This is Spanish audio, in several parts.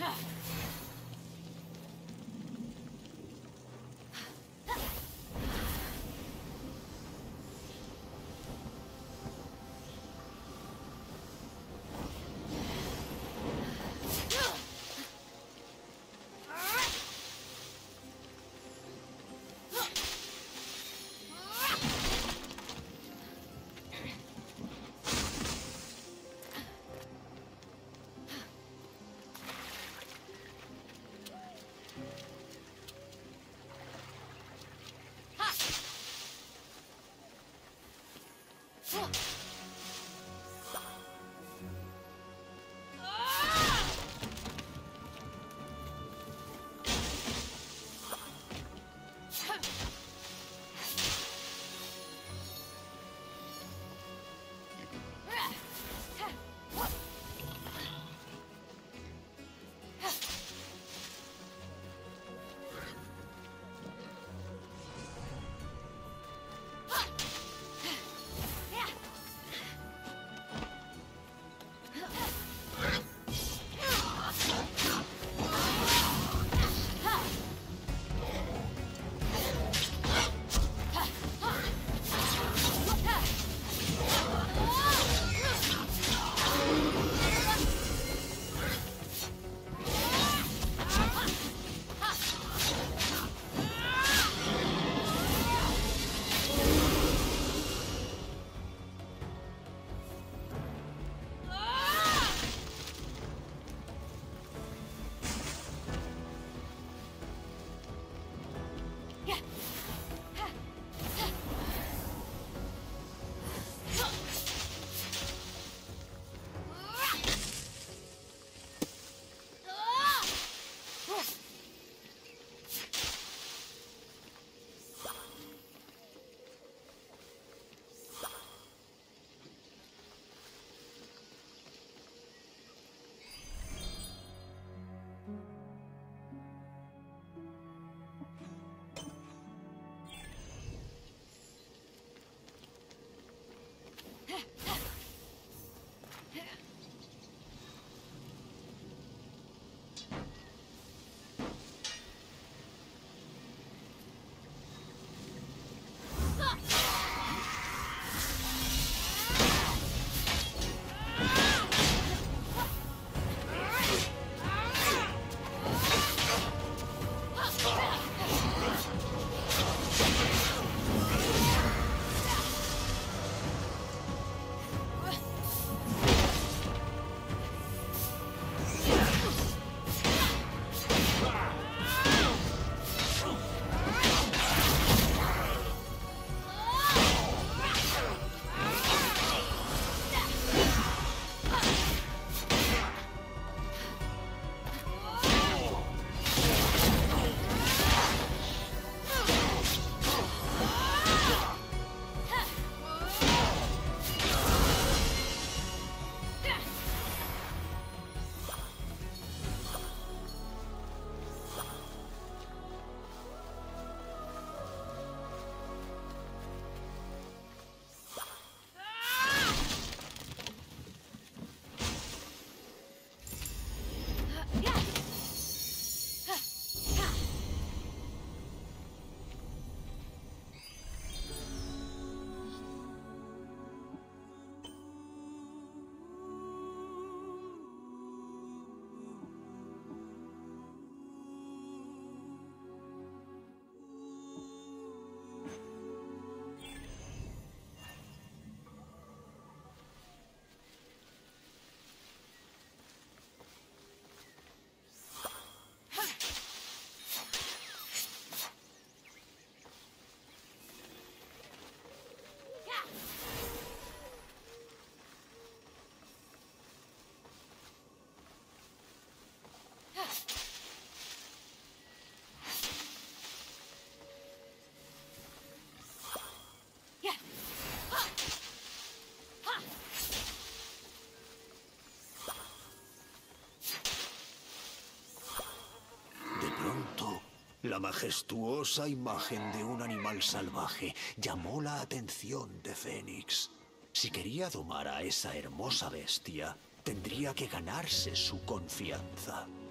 La majestuosa imagen de un animal salvaje llamó la atención de Fénix. Si quería domar a esa hermosa bestia, tendría que ganarse su confianza.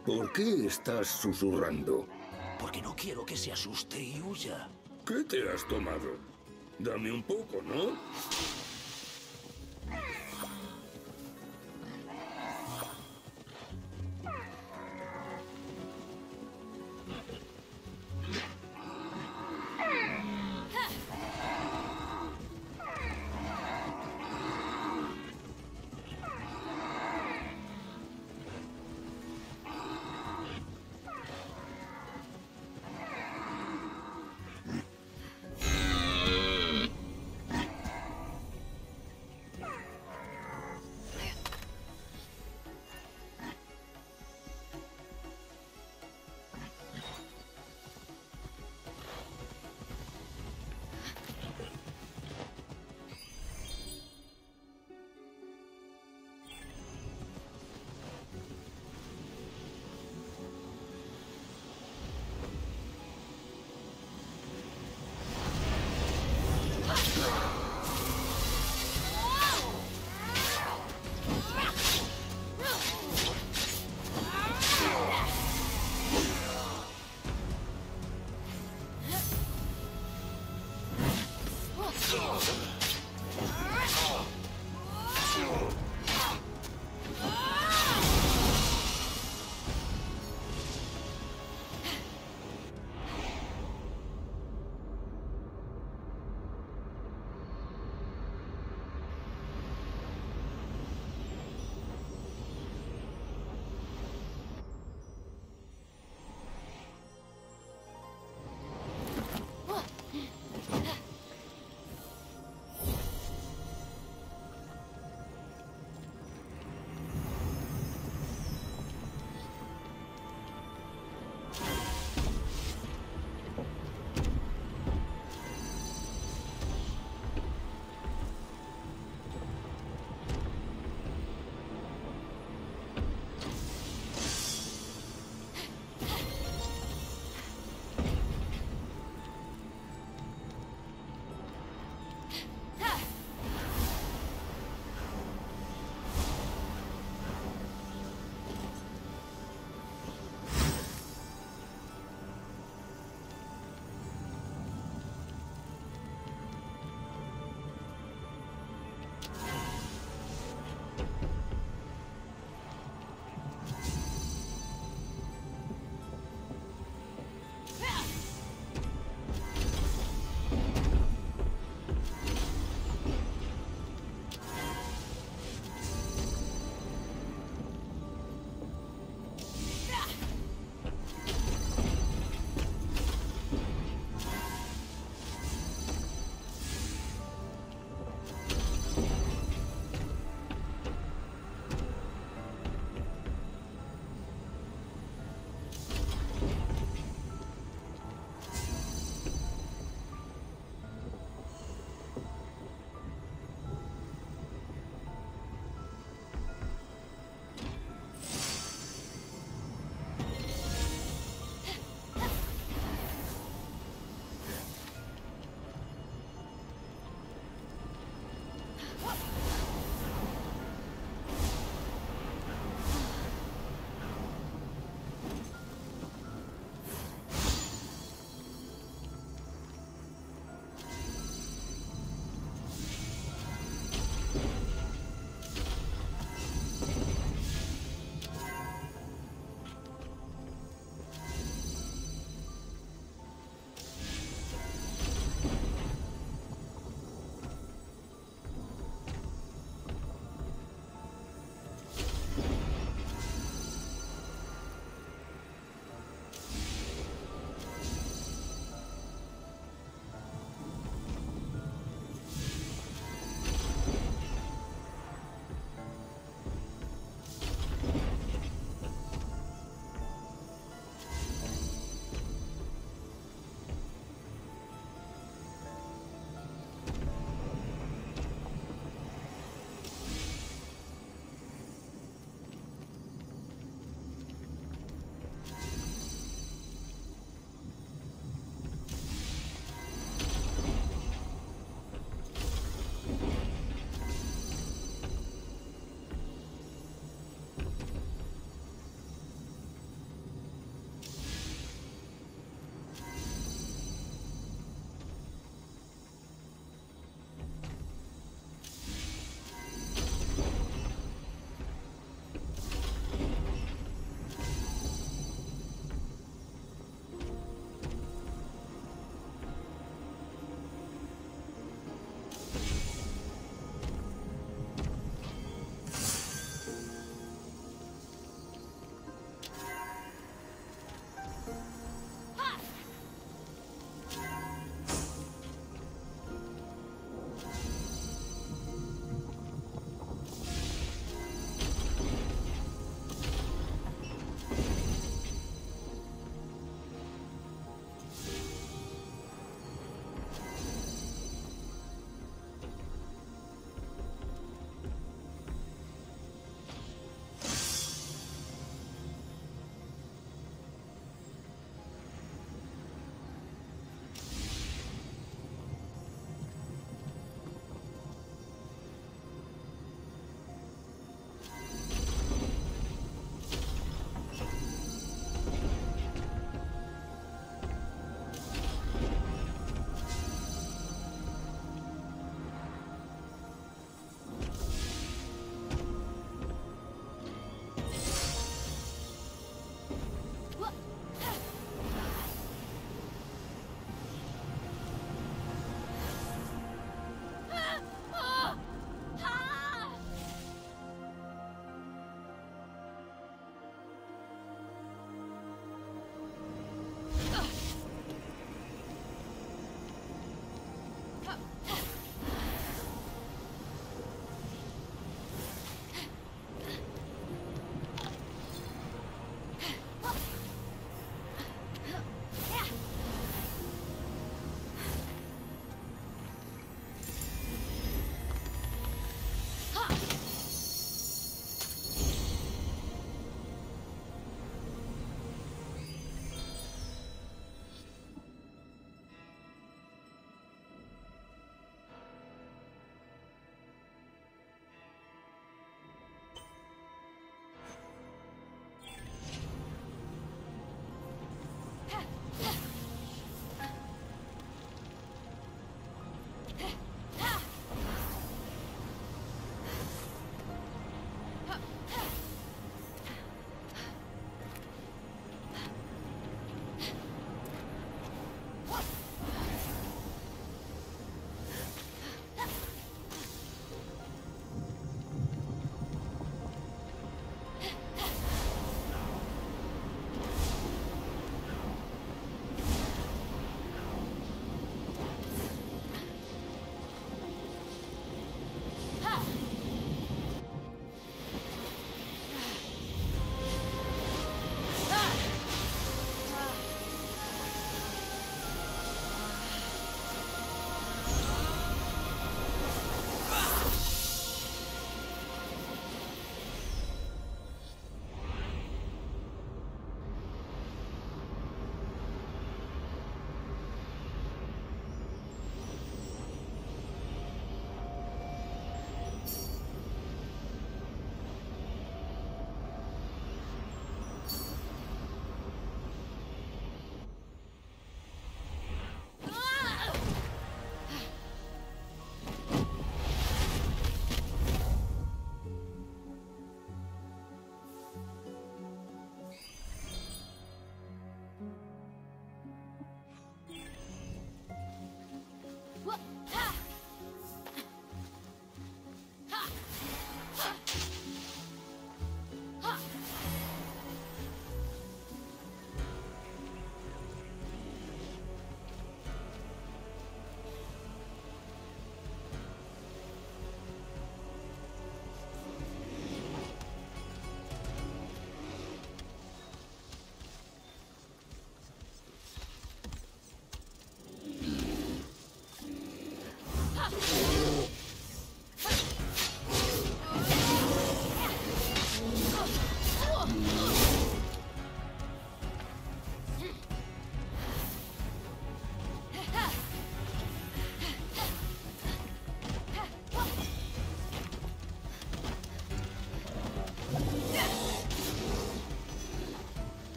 ¿Por qué estás susurrando? Porque no quiero que se asuste y huya. ¿Qué te has tomado? Dame un poco, ¿no?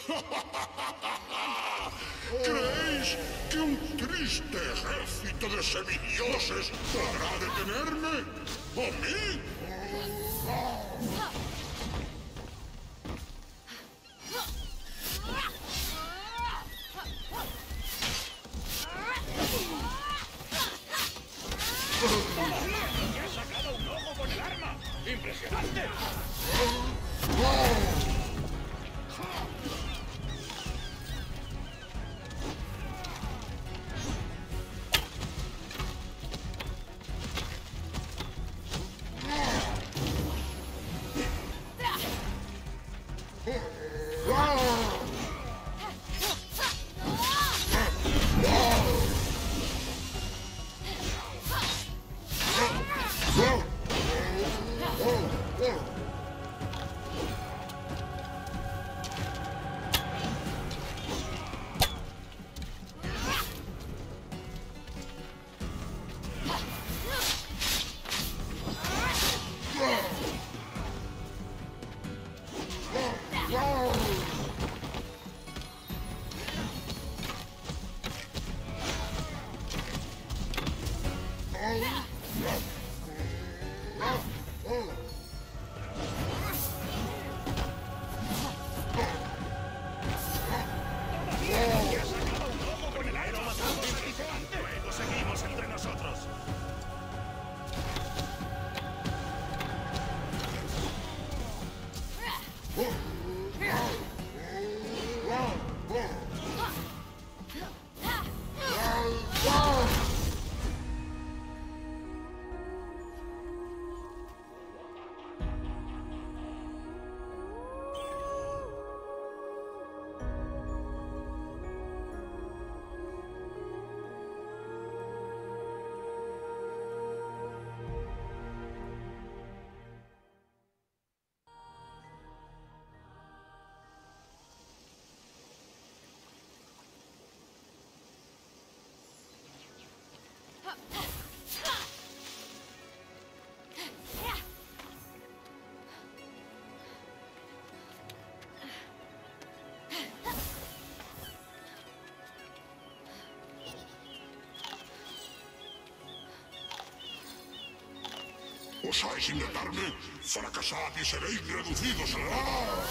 ¿Creéis que un triste ejército de semidioses podrá detenerme? ¿O mí? ¡Me has sacado un ojo con el arma! ¡Impresionante! Luego seguimos entre nosotros. ¿Osáis intentarme? Fracasad y seréis reducidos a nada.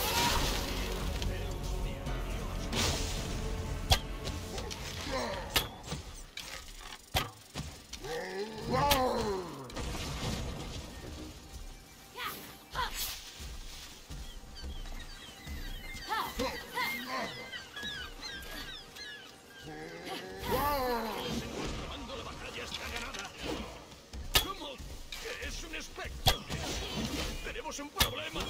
¡Tenemos un problema!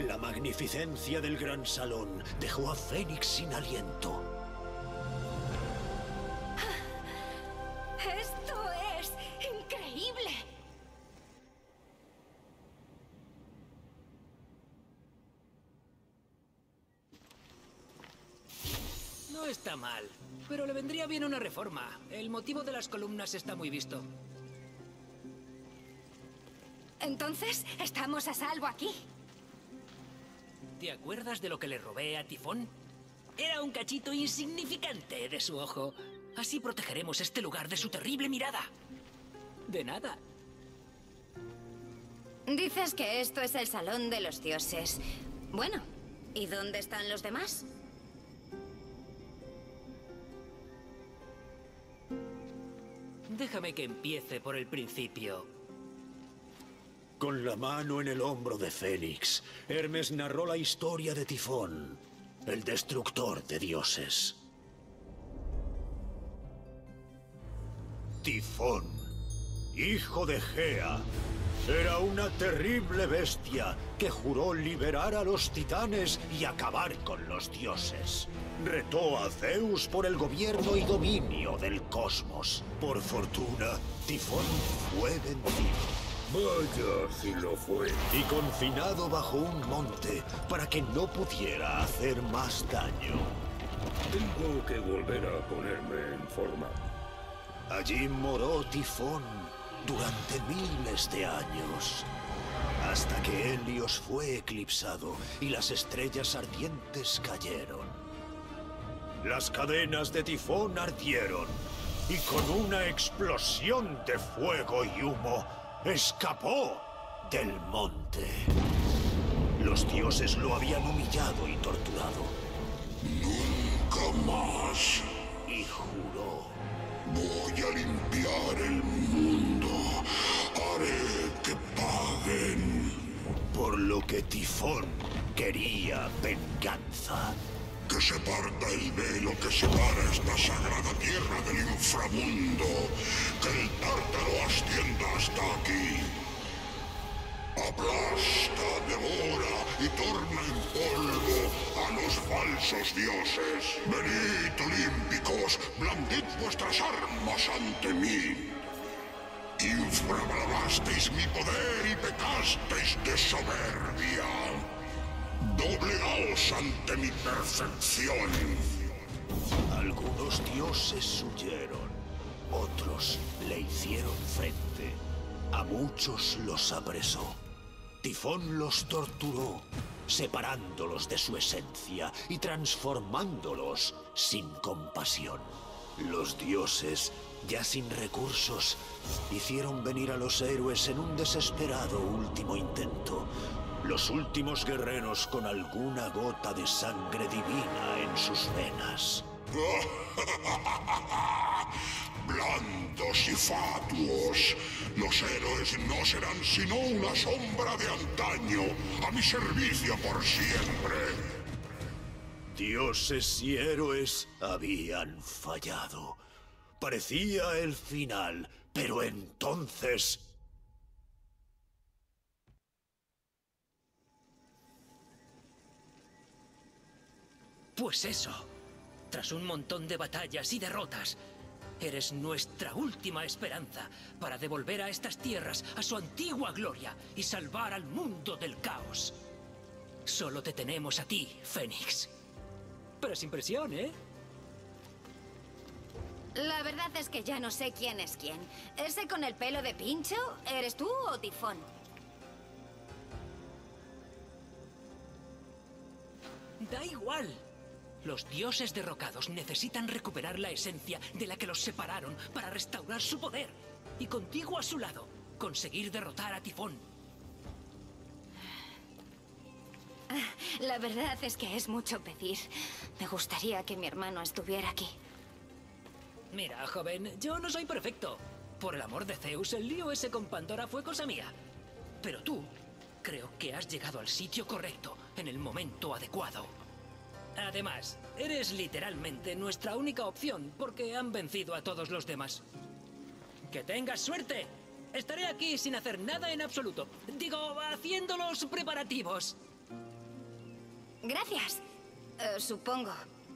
La magnificencia del gran salón dejó a Fénix sin aliento. ¡Esto es increíble! No está mal, pero le vendría bien una reforma. El motivo de las columnas está muy visto. Entonces, ¿estamos a salvo aquí? ¿Te acuerdas de lo que le robé a Tifón? Era un cachito insignificante de su ojo. Así protegeremos este lugar de su terrible mirada. De nada. Dices que esto es el Salón de los Dioses. Bueno, ¿y dónde están los demás? Déjame que empiece por el principio. Con la mano en el hombro de Fénix, Hermes narró la historia de Tifón, el destructor de dioses. Tifón, hijo de Gea, era una terrible bestia que juró liberar a los titanes y acabar con los dioses. Retó a Zeus por el gobierno y dominio del cosmos. Por fortuna, Tifón fue vencido. Vaya si lo fue. Y confinado bajo un monte para que no pudiera hacer más daño. Tengo que volver a ponerme en forma. Allí moró Tifón durante miles de años, hasta que Helios fue eclipsado y las estrellas ardientes cayeron. Las cadenas de Tifón ardieron y con una explosión de fuego y humo escapó del monte. Los dioses lo habían humillado y torturado. Nunca más. Y juró: Voy a limpiar el mundo. Haré que paguen. por lo que Tifón quería venganza. Que se parta el velo que separa esta sagrada tierra del inframundo. Que el tártaro ascienda hasta aquí. Aplasta, devora y torna en polvo a los falsos dioses. Venid, olímpicos, blandid vuestras armas ante mí. Infravalorasteis mi poder y pecasteis de soberbia. Doblegaos ante mi perfección. Algunos dioses huyeron, otros le hicieron frente. A muchos los apresó. Tifón los torturó, separándolos de su esencia y transformándolos sin compasión. Los dioses, ya sin recursos, hicieron venir a los héroes en un desesperado último intento. Los últimos guerreros con alguna gota de sangre divina en sus venas. Blandos y fatuos, los héroes no serán sino una sombra de antaño, a mi servicio por siempre. Dioses y héroes habían fallado. Parecía el final, pero entonces... Pues eso. Tras un montón de batallas y derrotas, eres nuestra última esperanza para devolver a estas tierras a su antigua gloria y salvar al mundo del caos. Solo te tenemos a ti, Fénix. Pero sin presión, ¿eh? La verdad es que ya no sé quién es quién. ¿Ese con el pelo de pincho? ¿Eres tú o Tifón? Da igual. Los dioses derrocados necesitan recuperar la esencia de la que los separaron para restaurar su poder. Y contigo a su lado, conseguir derrotar a Tifón. La verdad es que es mucho pedir. Me gustaría que mi hermano estuviera aquí. Mira, joven, yo no soy perfecto. Por el amor de Zeus, el lío ese con Pandora fue cosa mía. Pero tú, creo que has llegado al sitio correcto, en el momento adecuado. Además, eres literalmente nuestra única opción, porque han vencido a todos los demás. ¡Que tengas suerte! Estaré aquí sin hacer nada en absoluto. Digo, haciendo los preparativos. Gracias. Supongo.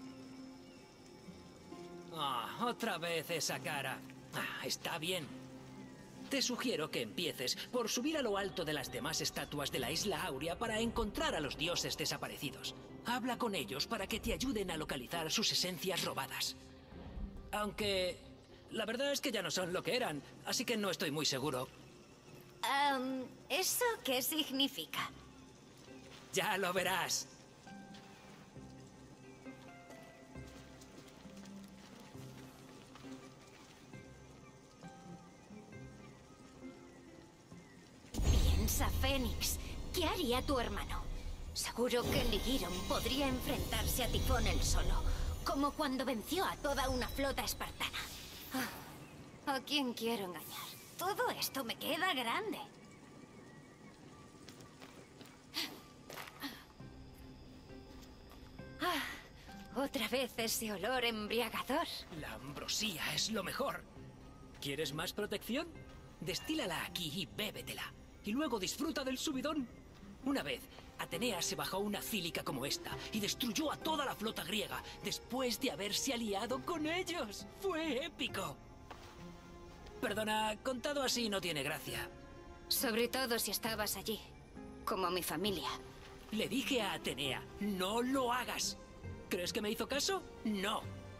Otra vez esa cara. Está bien. Te sugiero que empieces por subir a lo alto de las demás estatuas de la Isla Aurea para encontrar a los dioses desaparecidos. Habla con ellos para que te ayuden a localizar sus esencias robadas. Aunque la verdad es que ya no son lo que eran, así que no estoy muy seguro. ¿Eso qué significa? Ya lo verás. Piensa, Fénix. ¿Qué haría tu hermano? Seguro que Ligiron podría enfrentarse a Tifón él solo, como cuando venció a toda una flota espartana. ¿A quién quiero engañar? Todo esto me queda grande. Otra vez ese olor embriagador. La ambrosía es lo mejor. ¿Quieres más protección? Destílala aquí y bébetela. Y luego disfruta del subidón. Una vez, Atenea se bajó una cílica como esta y destruyó a toda la flota griega después de haberse aliado con ellos. ¡Fue épico! Perdona, contado así no tiene gracia. Sobre todo si estabas allí, como mi familia. Le dije a Atenea, no lo hagas. ¿Crees que me hizo caso? No.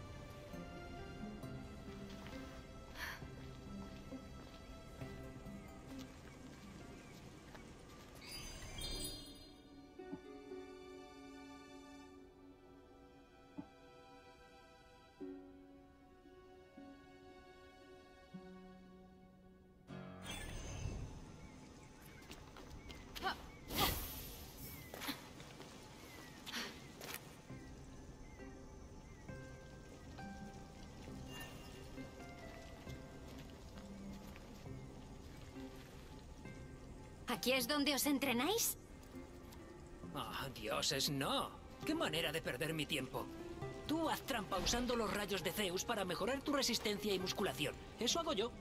¿Aquí es donde os entrenáis? Dioses, no. ¿Qué manera de perder mi tiempo? Tú haz trampa usando los rayos de Zeus para mejorar tu resistencia y musculación. Eso hago yo.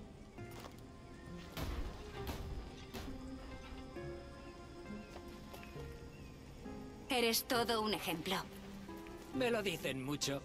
Eres todo un ejemplo. Me lo dicen mucho.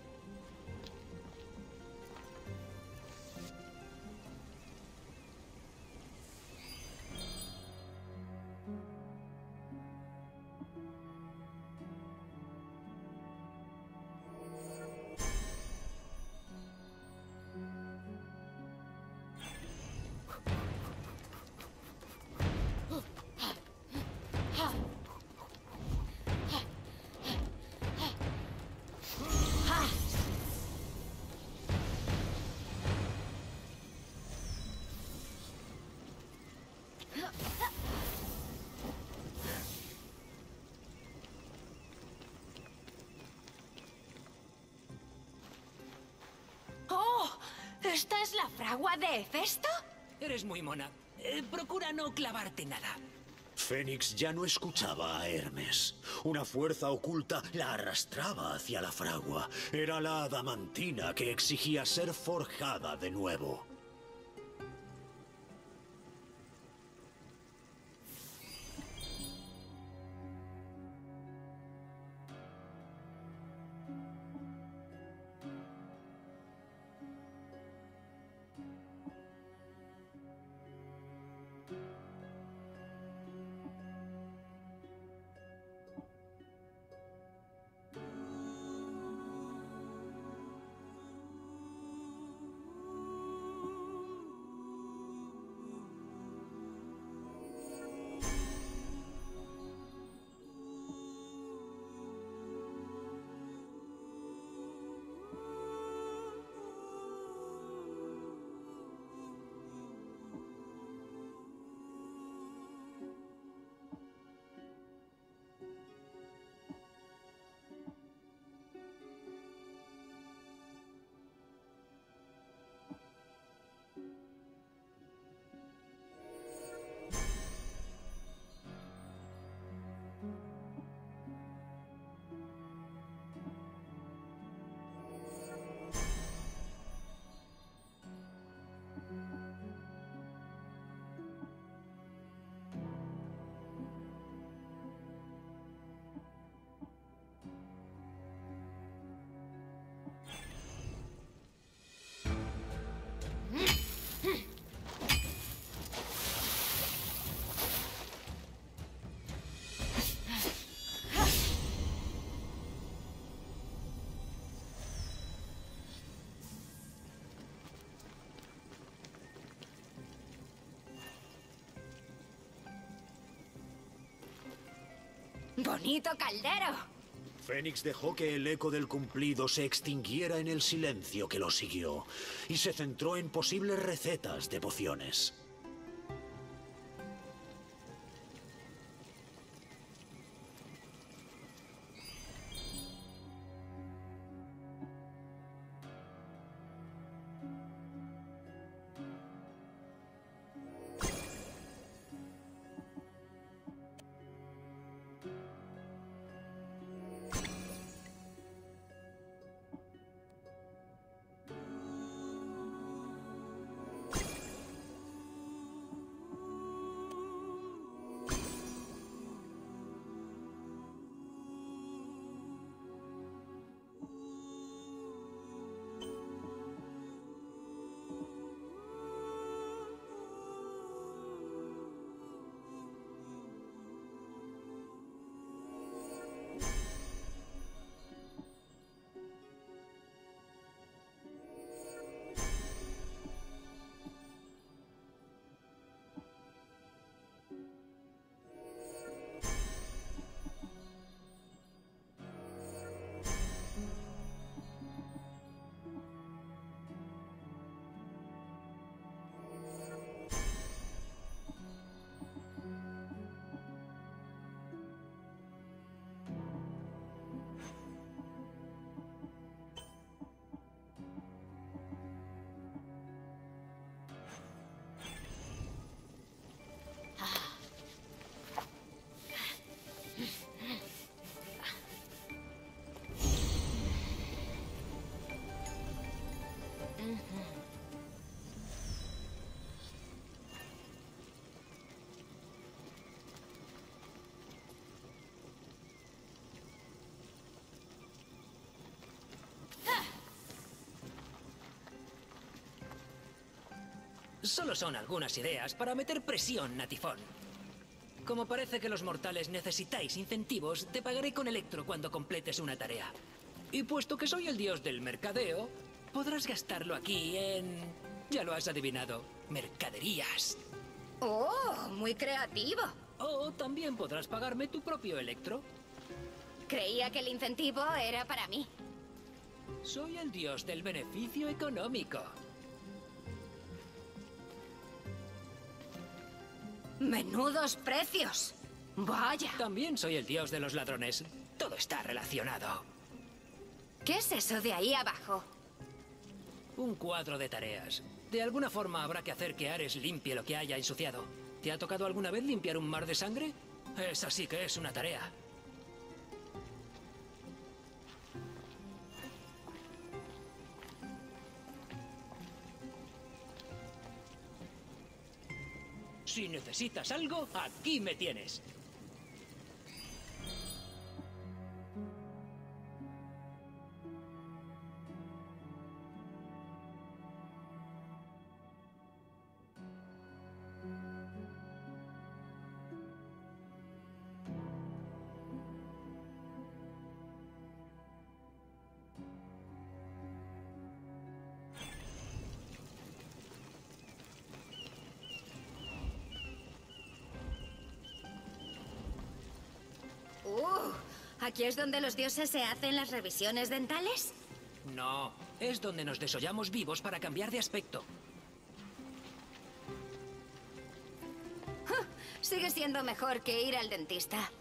¿Esta es la fragua de Hefesto? Eres muy mona. Procura no clavarte nada. Fénix ya no escuchaba a Hermes. Una fuerza oculta la arrastraba hacia la fragua. Era la adamantina que exigía ser forjada de nuevo. ¡Bonito caldero! Fénix dejó que el eco del cumplido se extinguiera en el silencio que lo siguió y se centró en posibles recetas de pociones. Solo son algunas ideas para meter presión a Tifón. Como parece que los mortales necesitáis incentivos, te pagaré con Electro cuando completes una tarea. Y puesto que soy el dios del mercadeo, podrás gastarlo aquí en... ya lo has adivinado, mercaderías. ¡Oh, muy creativo! O también podrás pagarme tu propio Electro. Creía que el incentivo era para mí. Soy el dios del beneficio económico. ¡Menudos precios! ¡Vaya! También soy el dios de los ladrones. Todo está relacionado. ¿Qué es eso de ahí abajo? Un cuadro de tareas. De alguna forma habrá que hacer que Ares limpie lo que haya ensuciado. ¿Te ha tocado alguna vez limpiar un mar de sangre? Esa sí que es una tarea. Si necesitas algo, aquí me tienes. ¿Aquí es donde los dioses se hacen las revisiones dentales? No, es donde nos desollamos vivos para cambiar de aspecto. Sigue siendo mejor que ir al dentista.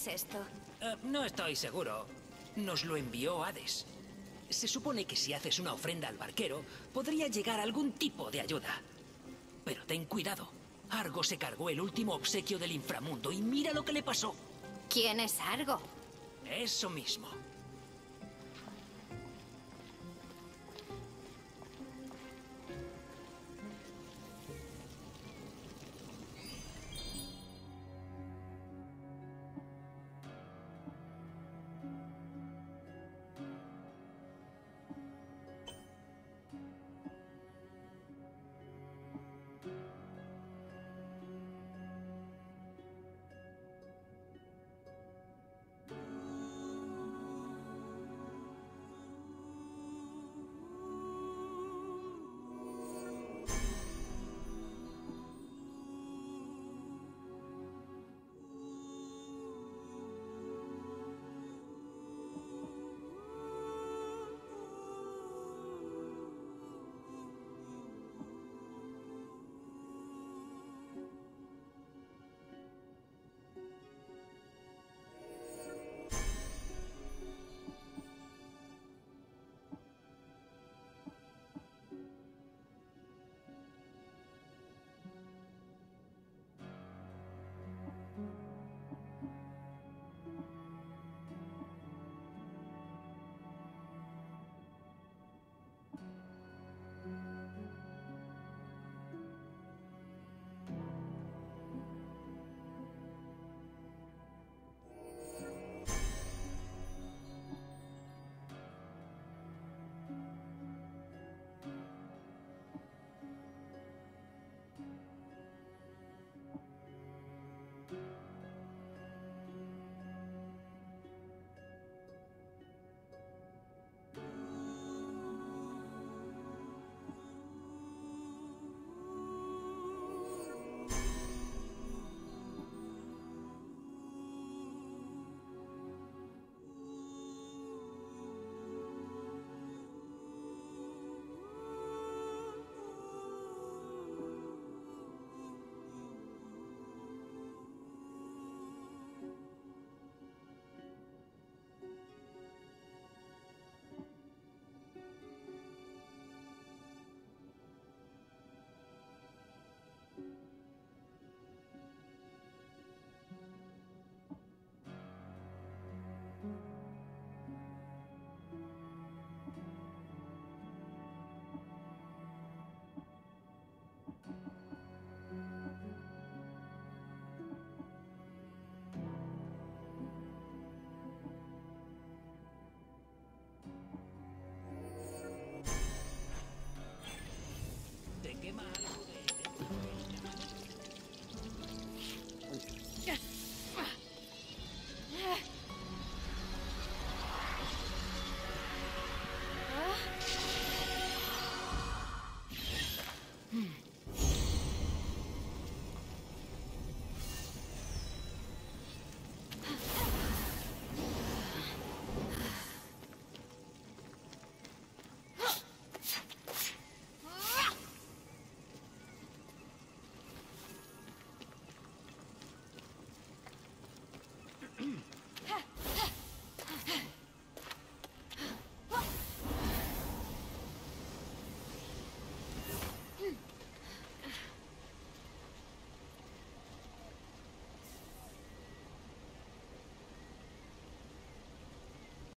es esto? No estoy seguro. Nos lo envió Hades. Se supone que si haces una ofrenda al barquero, podría llegar algún tipo de ayuda. Pero ten cuidado. Argo se cargó el último obsequio del inframundo y mira lo que le pasó. ¿Quién es Argo? Eso mismo.